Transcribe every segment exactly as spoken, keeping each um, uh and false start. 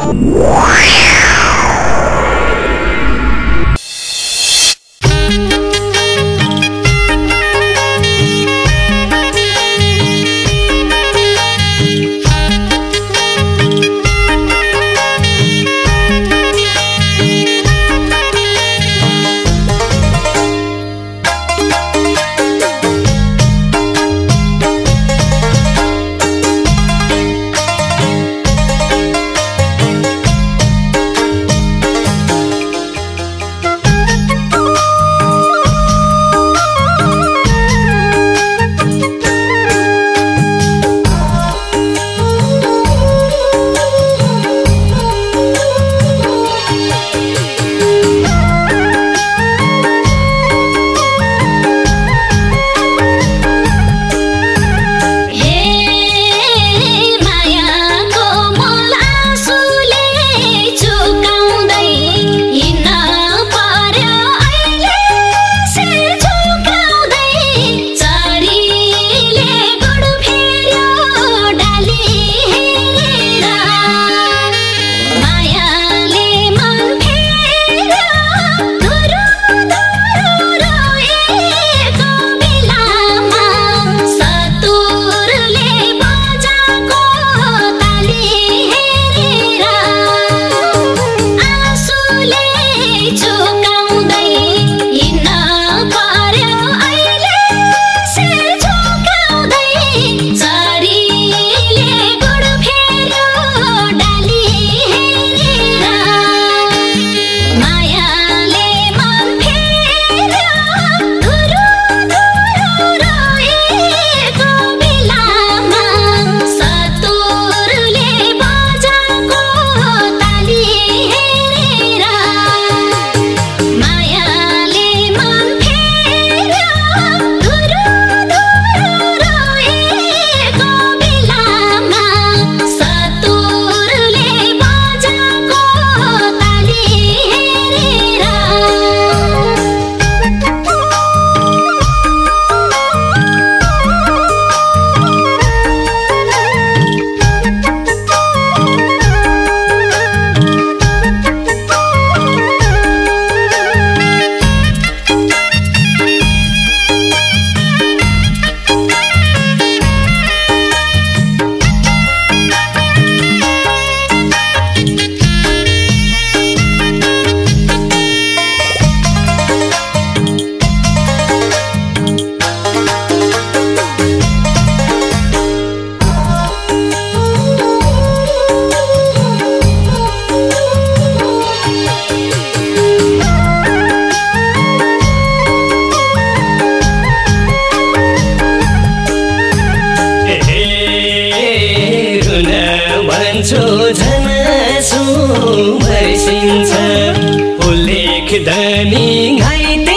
धनी घाइते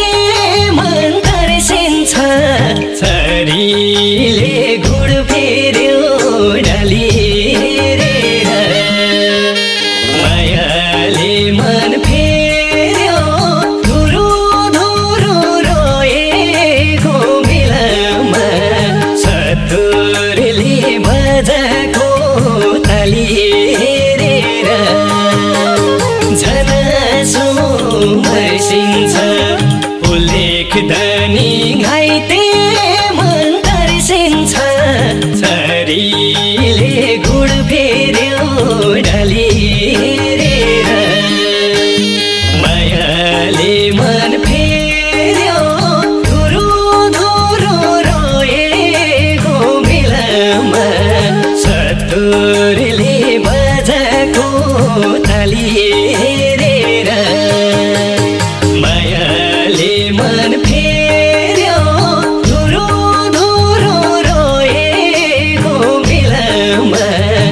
मन तर्सिन्छ छरीले घुड फेर्यो डाली हेरेर मायाले मन फेर्यो धुरु धुरु रोएको बेलामा सतुरले बजाको ताली हेरेर झनासो मर्सिन्छ उल्लेख धनी घाइते मन तर्सिन्छ छरीले घुड फेर्यो डाली हेरेर मायाले मन फेर्यो धुरु धुरु रोएको बेलामा सतुरले बजाको ताली हेरेर मायाले मन फेर्यो धुरु धुरु रोएको बेलामा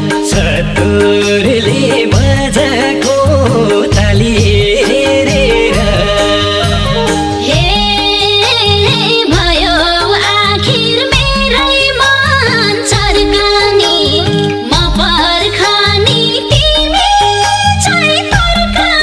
सतुरले बजाको ताली हेरेर हे भयो आखिर मेरै मन छर्कानी म पर्खानी तिमी चाहिँ पर्खा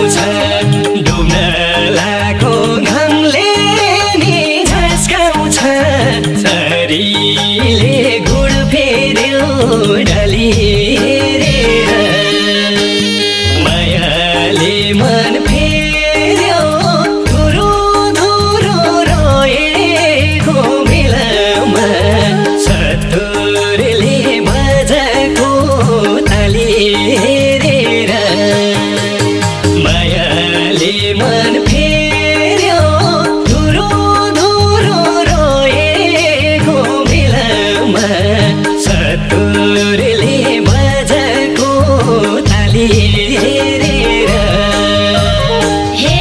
झस्काउँछ डुब्न लागेको घामले नि झस्काउँछ छरीले गुड फेर्यो डाली हेरेर मायाले मन फेर्यो धुरो धुरो रोएको बेलामा सतुरले बजाएको ताली हेरेर मायाले मन फेर्यो धुरो धुरो रोएको बेलामा सतुरले बजाएको ताली हेरेर हे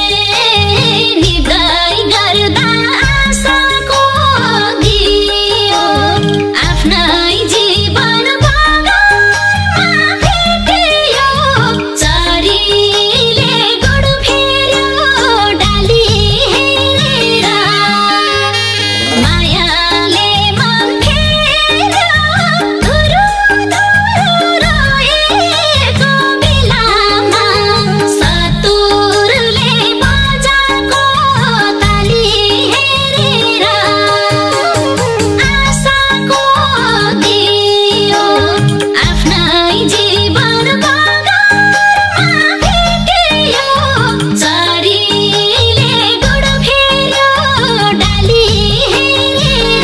निदाई गर्दा आशाको दियो आफ्नै जीवन भागमा भेटियो चरीले गुड फेर्यो डाली हेरेर मायाले मन फेर्यो धुरो धुरो रोएको बेलामा सतुरले बजाएको ताली हेरेर आशाको दियो आफ्नै जीवन भागमा भेटियो चरीले गुड फेर्यो डाली हेरेर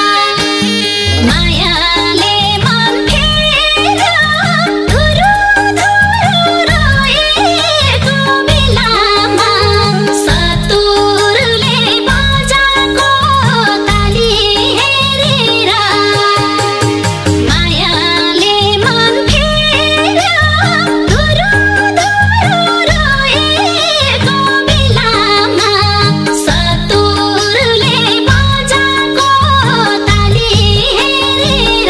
मायाले मन फेर्यो धुरो धुरो रोएको बेलामा सतुरले बजाएको ताली हेरेर मायाले मन फेर्यो धुरो धुरो रोएको बेलामा सतुरले बजाएको ताली हेरेर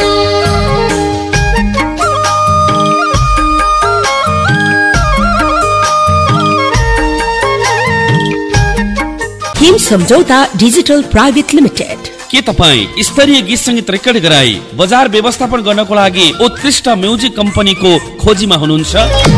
हिम सम्झौता डिजिटल प्राइभेट लिमिटेड। के तपाईँ स्तरीय गीत संगीत रेकर्ड गराई बजार व्यवस्थापन गर्नको लागि उत्कृष्ट म्युजिक कम्पनीको खोजीमा हुनुहुन्छ?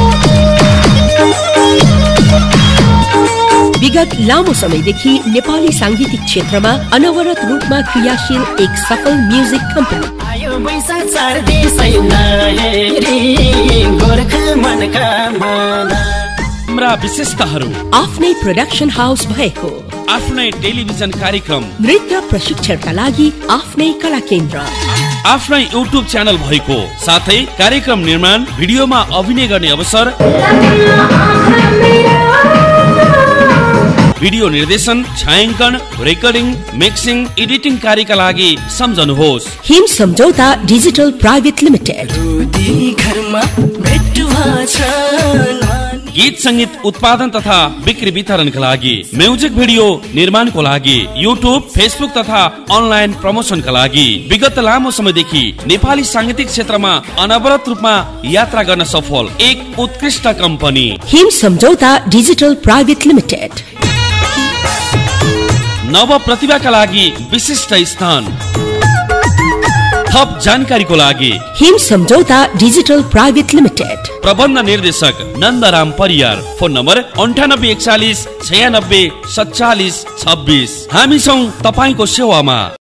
विगत लामो समयदेखि नेपाली सांगीतिक क्षेत्रमा अनवरत रूपमा क्रियाशील एक सफल म्युजिक कम्पनी आयो बैशाख चार देशैना हेरी गोर्खा मनका मना हाम्रा विशेषताहरू आफ्नै प्रोडक्सन हाउस भएको, आफ्नै टेलिभिजन कार्यक्रम, नृत्य प्रशिक्षणका लागि आफ्नै कला केन्द्र, आफ्नै युट्युब च्यानल भएको, साथै कार्यक्रम निर्माण, भिडियोमा अभिनय गर्ने अवसर, भिडियो निर्देशन, छायाङ्कन, रेकर्डिङ, मिक्सिङ, एडिटिङ कार्यका लागि सम्झनुहोस् हिम सम्झौता डिजिटल प्राइभेट लिमिटेड। रुदी घरमा भेटुवा छ गीत संगीत उत्पादन तथा बिक्री वितरणका लागि, म्युजिक भिडियो निर्माणको लागि, युट्युब, फेसबुक तथा अनलाइन प्रमोसनका लागि विगत लामो समयदेखि नेपाली सांगीतिक क्षेत्रमा अनवरत रूपमा यात्रा गर्न सफल एक उत्कृष्ट कम्पनी हिम सम्झौता डिजिटल प्राइभेट लिमिटेड। नव प्रतिभाका लागि विशिष्ट स्थान। थप जानकारीको लागि हिम सम्झौता डिजिटल प्राइभेट लिमिटेड। प्रबन्ध निर्देशक नन्दराम परियार। फोन नम्बर अन्ठानब्बे एकचालिस छयानब्बे सत्तालिस छब्बिस। हामी छौँ तपाईँको सेवामा।